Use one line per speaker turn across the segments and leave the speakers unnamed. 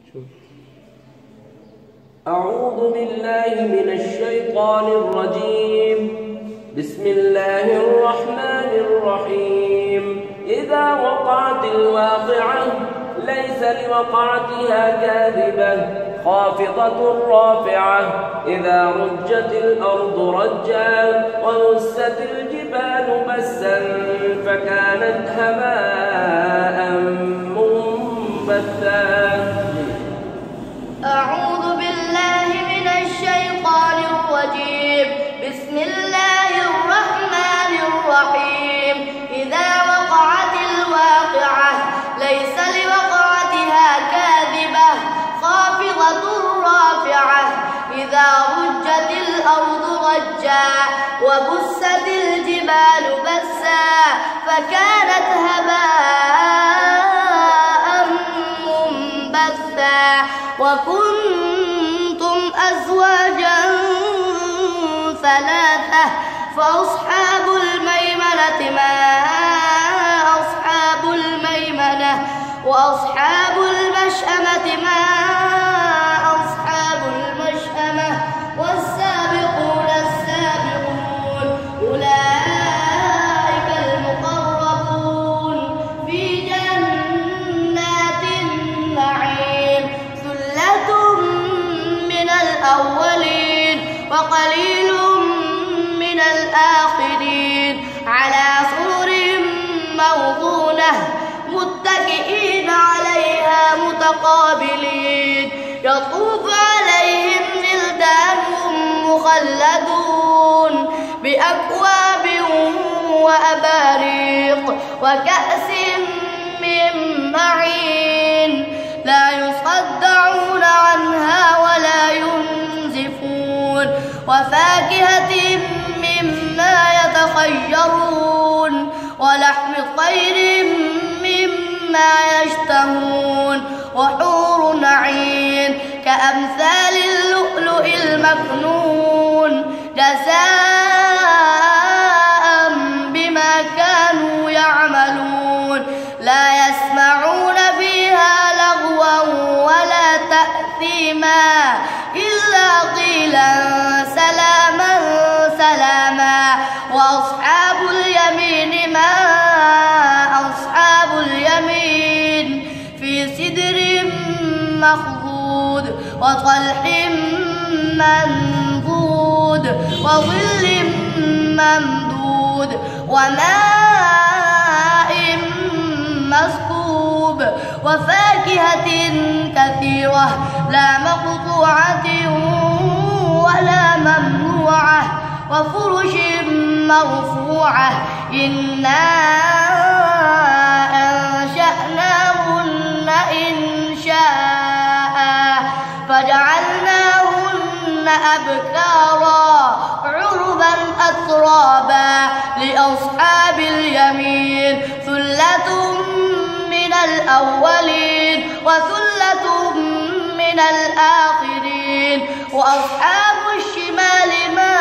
أعوذ بالله من الشيطان الرجيم. بسم الله الرحمن الرحيم. إذا وقعت الواقعة ليس لوقعتها كاذبة خافضة رافعة. إذا رجت الأرض رجا وبست الجبال بسا فكانت هباء منبثا.
أعوذ بالله من الشيطان الرجيم. بسم الله الرحمن الرحيم. إذا وقعت الواقعة ليس لوقعتها كاذبة خافضة رافعة. إذا رجت الأرض رجا وبست الجبال بسا فكانت هباء منبثا. وكنتم أزواجا ثلاثة فأصحاب الميمنة ما أصحاب الميمنة وأصحاب المشأمة ما أصحاب المشأمة والسابقون السابقون أولئك المقربون في جنات النعيم. ثلة من الأولين وقليل من الآخرين على سرر موضونة متكئين عليها متقابلين. يطوف عليهم ولدان مخلدون بأكواب وأباريق وكأس من معين لا يصدعون عنها ولا ينزفون. وفاكهة مما يتخيرون ولحم طير مما يشتهون وحور عين كأمثال اللؤلؤ المكنون جزاء بما كانوا يعملون. لا يسمعون فيها لغوا ولا تأثيما إلا قيلا سلاما سلاما. وأصحاب اليمين ما أصحاب اليمين في سدر مخضود وطلح منضود وظل ممدود وماء مسكوب وفاكهة كثيرة لا مقطوعة ولا ممنوعة وفرش مرفوعة. إنا أنشأناهن إنشاء فجعلناهن أبكارا عربا أترابا لأصحاب اليمين. ثلة من الأولين وثلة من الآخرين. وأصحاب الشمال ما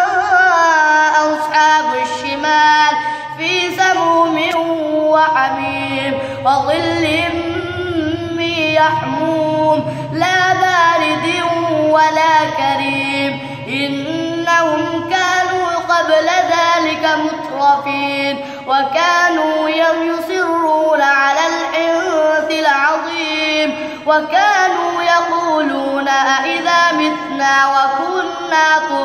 أصحاب الشمال في سموم وحميم وظل من يحموم لا بارد ولا كريم. إنهم كانوا قبل ذلك مترفين وكانوا يصرون على الحنث العظيم وكانوا يقولون أإذا متنا وكنا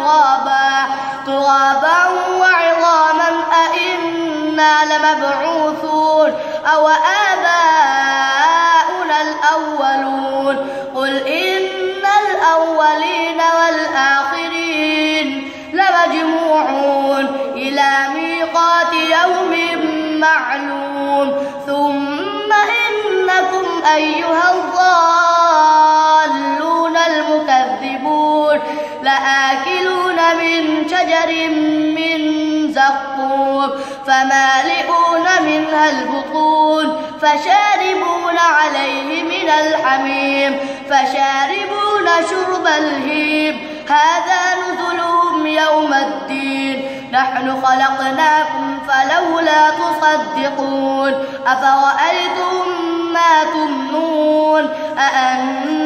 ترابا وعظاما أإنا لمبعوثون أو آباؤنا الأولون. قل إن الأولين والآخرين لمجموعون إلى ميقات يوم معلوم. ثم إنكم أيها الضالون المكذبون لآكلون من شجر من زقوم فمالئون منها البطون فشاربون عليه من الحميم فشاربون شرب الهيم. هذا نزلهم يوم الدين. نحن خلقناكم فلولا تصدقون. أفرأيتم ما تمنون أأنتم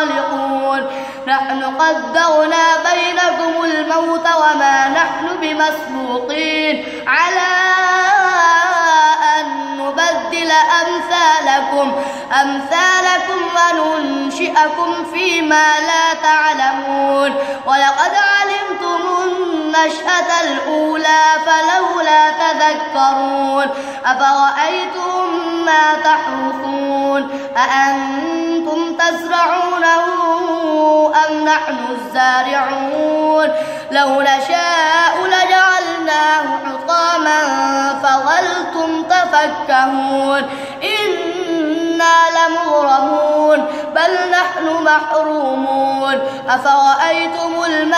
خالقون نحن قدرنا بينكم الموت وما نحن بمسبوقين على أن نبدل أمثالكم وننشئكم فيما لا تعلمون ولقد علمتم النشأة الأولى فلولا تذكرون أفرأيتم ما تحرثون أأنتم تزرعونه أم نحن الزارعون لو نشاء لجعلناه حطاما فظلتم تفكهون إنا لمغرمون بل نحن محرومون أفرأيتم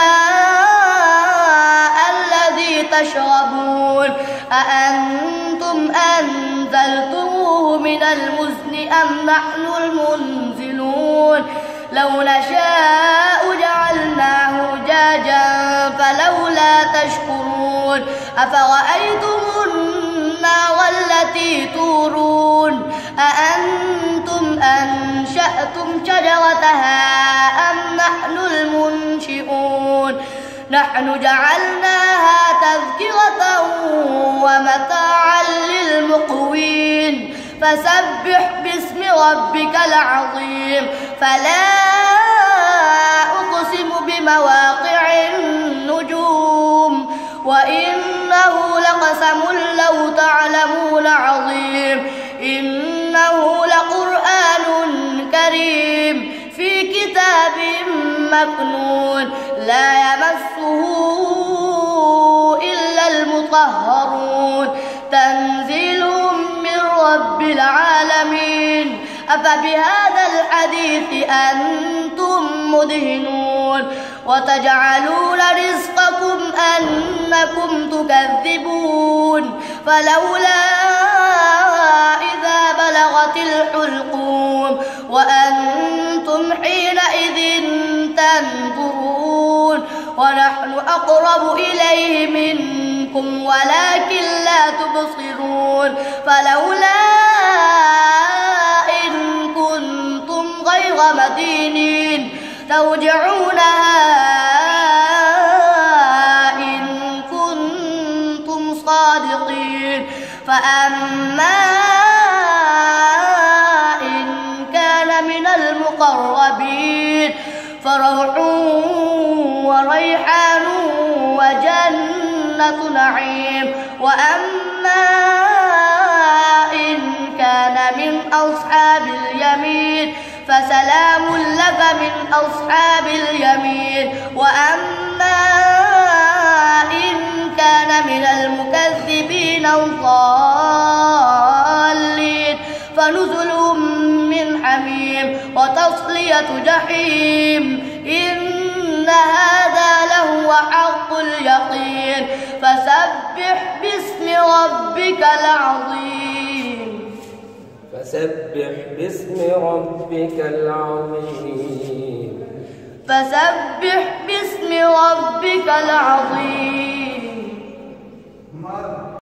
الماء الذي تشربون أأنتم أنزلتموه من المزن أم نحن المنزلون لو نشاء جعلناه أجاجا فلولا تشكرون أفرأيتم النار التي تورون أأنتم أنشأتم شجرتها أم نحن المنشئون نحن جعلناها تذكرة ومتاعا للمقوين فسبح باسم ربك العظيم فلا أقسم بمواقع النجوم وإنه لقسم لو تعلمون عظيم إنه لقرآن كريم في كتاب مكنون لا يمسه إلا المطهرون تنزيل من رب العالمين أفبهذا الحديث أنتم مدهنون وتجعلون رزقكم أنكم تكذبون فلولا إذا بلغت الحلقوم وأنتم حينئذ تنظرون ونحن أقرب إليه منكم ولكن لا تبصرون فلولا إن كنتم غير مدينين ترجعونها إن كنتم صادقين فأما إن كان من المقربين فروح وريحان وجنة نعيم وأما إن كان من أصحاب اليمين فسلام لك من أصحاب اليمين وأما إن كان من المكذبين الضالين فنزل من حميم وتصلية جحيم إن هذا لهو حق اليقين فسبح باسم ربك العظيم
فسبح باسم ربك العظيم
فسبح باسم ربك العظيم